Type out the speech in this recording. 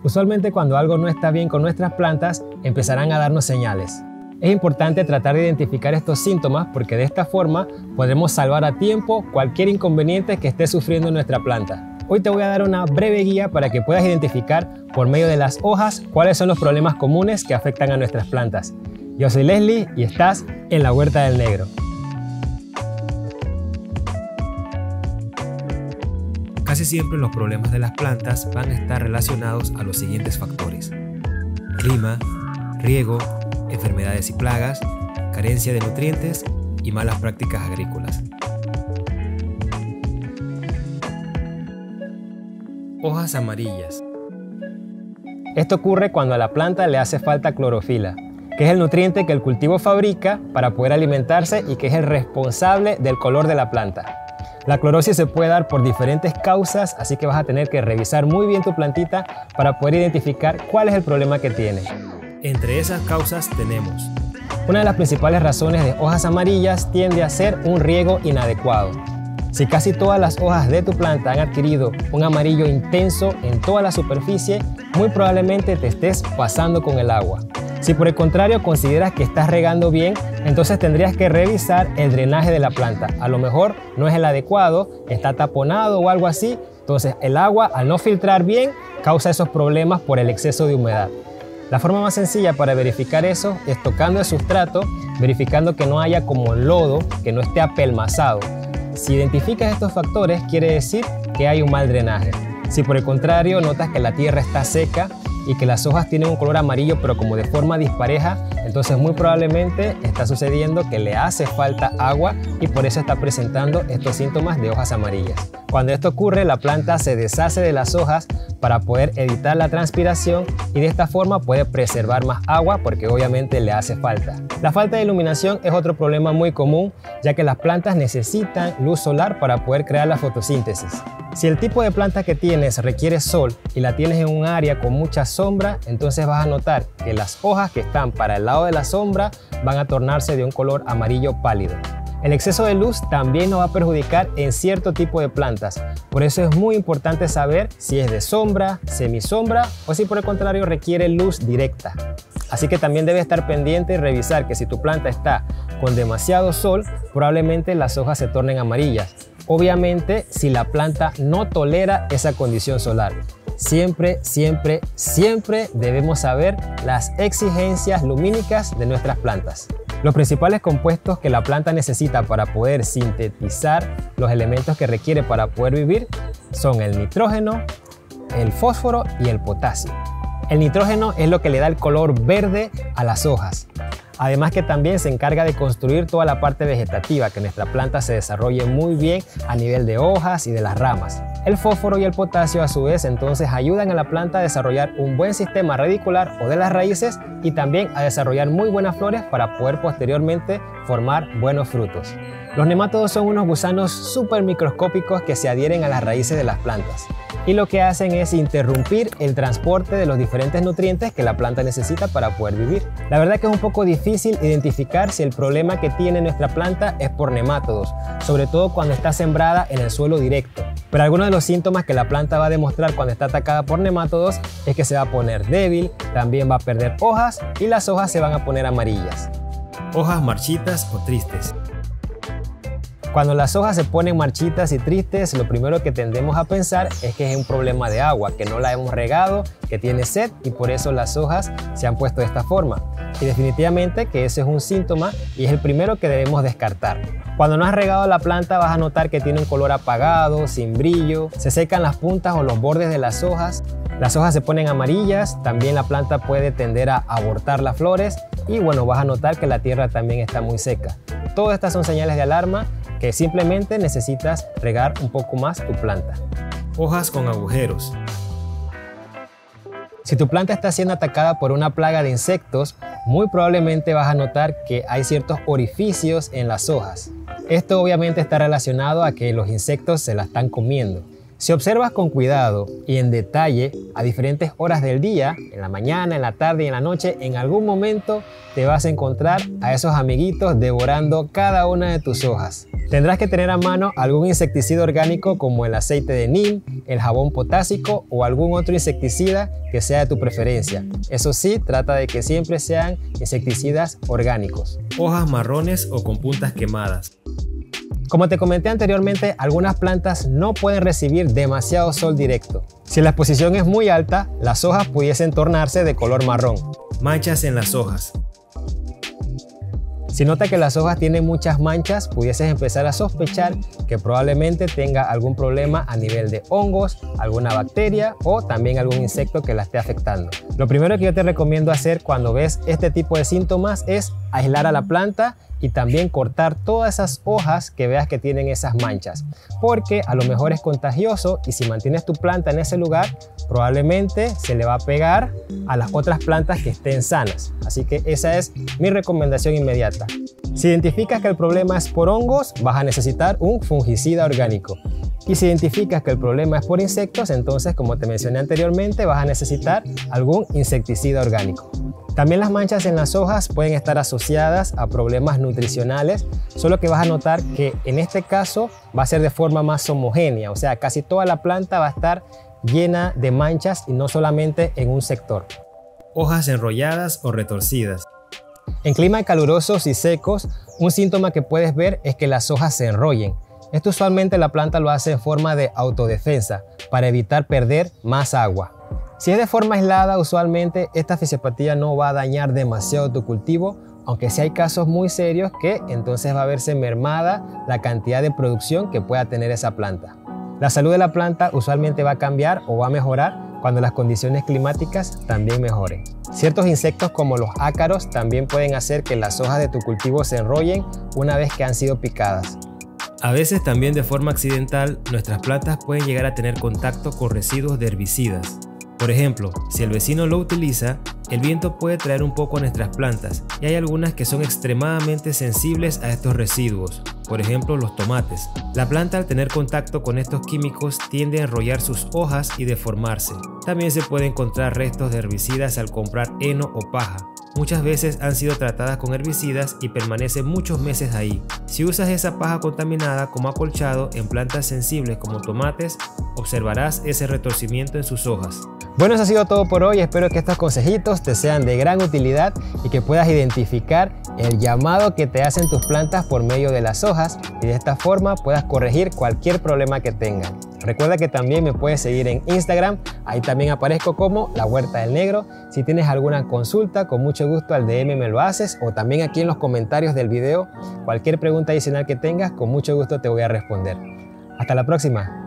Usualmente cuando algo no está bien con nuestras plantas, empezarán a darnos señales. Es importante tratar de identificar estos síntomas porque de esta forma podremos salvar a tiempo cualquier inconveniente que esté sufriendo nuestra planta. Hoy te voy a dar una breve guía para que puedas identificar por medio de las hojas cuáles son los problemas comunes que afectan a nuestras plantas. Yo soy Leslie y estás en la Huerta del Negro. Casi siempre los problemas de las plantas van a estar relacionados a los siguientes factores: clima, riego, enfermedades y plagas, carencia de nutrientes y malas prácticas agrícolas. Hojas amarillas. Esto ocurre cuando a la planta le hace falta clorofila, que es el nutriente que el cultivo fabrica para poder alimentarse y que es el responsable del color de la planta. La clorosis se puede dar por diferentes causas, así que vas a tener que revisar muy bien tu plantita para poder identificar cuál es el problema que tiene. Entre esas causas tenemos: una de las principales razones de hojas amarillas tiende a ser un riego inadecuado. Si casi todas las hojas de tu planta han adquirido un amarillo intenso en toda la superficie, muy probablemente te estés pasando con el agua. Si por el contrario consideras que estás regando bien, entonces tendrías que revisar el drenaje de la planta. A lo mejor no es el adecuado, está taponado o algo así, entonces el agua al no filtrar bien causa esos problemas por el exceso de humedad. La forma más sencilla para verificar eso es tocando el sustrato, verificando que no haya como lodo, que no esté apelmazado. Si identificas estos factores, quiere decir que hay un mal drenaje. Si por el contrario notas que la tierra está seca y que las hojas tienen un color amarillo pero como de forma dispareja, entonces muy probablemente está sucediendo que le hace falta agua y por eso está presentando estos síntomas de hojas amarillas. Cuando esto ocurre, la planta se deshace de las hojas para poder evitar la transpiración y de esta forma puede preservar más agua porque obviamente le hace falta. La falta de iluminación es otro problema muy común, ya que las plantas necesitan luz solar para poder crear la fotosíntesis. Si el tipo de planta que tienes requiere sol y la tienes en un área con mucha sombra, entonces vas a notar que las hojas que están para el lado de la sombra van a tornarse de un color amarillo pálido. El exceso de luz también nos va a perjudicar en cierto tipo de plantas, por eso es muy importante saber si es de sombra, semisombra o si por el contrario requiere luz directa. Así que también debes estar pendiente y revisar que si tu planta está con demasiado sol, probablemente las hojas se tornen amarillas. Obviamente, si la planta no tolera esa condición solar. Siempre debemos saber las exigencias lumínicas de nuestras plantas. Los principales compuestos que la planta necesita para poder sintetizar los elementos que requiere para poder vivir son el nitrógeno, el fósforo y el potasio. El nitrógeno es lo que le da el color verde a las hojas. Además que también se encarga de construir toda la parte vegetativa, que nuestra planta se desarrolle muy bien a nivel de hojas y de las ramas. El fósforo y el potasio a su vez entonces ayudan a la planta a desarrollar un buen sistema radicular o de las raíces y también a desarrollar muy buenas flores para poder posteriormente formar buenos frutos. Los nemátodos son unos gusanos súper microscópicos que se adhieren a las raíces de las plantas y lo que hacen es interrumpir el transporte de los diferentes nutrientes que la planta necesita para poder vivir. La verdad que es un poco difícil identificar si el problema que tiene nuestra planta es por nemátodos, sobre todo cuando está sembrada en el suelo directo. Pero algunos de los síntomas que la planta va a demostrar cuando está atacada por nemátodos es que se va a poner débil, también va a perder hojas y las hojas se van a poner amarillas. Hojas marchitas o tristes. Cuando las hojas se ponen marchitas y tristes, lo primero que tendemos a pensar es que es un problema de agua, que no la hemos regado, que tiene sed y por eso las hojas se han puesto de esta forma. Y definitivamente que ese es un síntoma y es el primero que debemos descartar. Cuando no has regado la planta vas a notar que tiene un color apagado, sin brillo, se secan las puntas o los bordes de las hojas se ponen amarillas, también la planta puede tender a abortar las flores y bueno, vas a notar que la tierra también está muy seca. Todas estas son señales de alarma que simplemente necesitas regar un poco más tu planta. Hojas con agujeros. Si tu planta está siendo atacada por una plaga de insectos, muy probablemente vas a notar que hay ciertos orificios en las hojas. Esto obviamente está relacionado a que los insectos se la están comiendo. Si observas con cuidado y en detalle a diferentes horas del día, en la mañana, en la tarde y en la noche, en algún momento te vas a encontrar a esos amiguitos devorando cada una de tus hojas. Tendrás que tener a mano algún insecticida orgánico como el aceite de neem, el jabón potásico o algún otro insecticida que sea de tu preferencia. Eso sí, trata de que siempre sean insecticidas orgánicos. Hojas marrones o con puntas quemadas. Como te comenté anteriormente, algunas plantas no pueden recibir demasiado sol directo. Si la exposición es muy alta, las hojas pudiesen tornarse de color marrón. Manchas en las hojas. Si nota que las hojas tienen muchas manchas, pudieses empezar a sospechar que probablemente tenga algún problema a nivel de hongos, alguna bacteria o también algún insecto que la esté afectando. Lo primero que yo te recomiendo hacer cuando ves este tipo de síntomas es aislar a la planta y también cortar todas esas hojas que veas que tienen esas manchas, porque a lo mejor es contagioso y si mantienes tu planta en ese lugar, probablemente se le va a pegar a las otras plantas que estén sanas. Así que esa es mi recomendación inmediata. Si identificas que el problema es por hongos, vas a necesitar un fungicida orgánico. Y si identificas que el problema es por insectos, entonces, como te mencioné anteriormente, vas a necesitar algún insecticida orgánico. También las manchas en las hojas pueden estar asociadas a problemas nutricionales, solo que vas a notar que en este caso va a ser de forma más homogénea, o sea, casi toda la planta va a estar llena de manchas y no solamente en un sector. Hojas enrolladas o retorcidas. En climas calurosos y secos, un síntoma que puedes ver es que las hojas se enrollen. Esto usualmente la planta lo hace en forma de autodefensa, para evitar perder más agua. Si es de forma aislada, usualmente esta fisiopatía no va a dañar demasiado tu cultivo, aunque sí hay casos muy serios que entonces va a verse mermada la cantidad de producción que pueda tener esa planta. La salud de la planta usualmente va a cambiar o va a mejorar cuando las condiciones climáticas también mejoren. Ciertos insectos como los ácaros también pueden hacer que las hojas de tu cultivo se enrollen una vez que han sido picadas. A veces también de forma accidental, nuestras plantas pueden llegar a tener contacto con residuos de herbicidas. Por ejemplo, si el vecino lo utiliza, el viento puede traer un poco a nuestras plantas y hay algunas que son extremadamente sensibles a estos residuos, por ejemplo los tomates. La planta al tener contacto con estos químicos tiende a enrollar sus hojas y deformarse. También se puede encontrar restos de herbicidas al comprar heno o paja. Muchas veces han sido tratadas con herbicidas y permanecen muchos meses ahí. Si usas esa paja contaminada como acolchado en plantas sensibles como tomates, observarás ese retorcimiento en sus hojas. Bueno, eso ha sido todo por hoy. Espero que estos consejitos te sean de gran utilidad y que puedas identificar el llamado que te hacen tus plantas por medio de las hojas y de esta forma puedas corregir cualquier problema que tengan. Recuerda que también me puedes seguir en Instagram, ahí también aparezco como La Huerta del Negro. Si tienes alguna consulta, con mucho gusto al DM me lo haces o también aquí en los comentarios del video. Cualquier pregunta adicional que tengas, con mucho gusto te voy a responder. Hasta la próxima.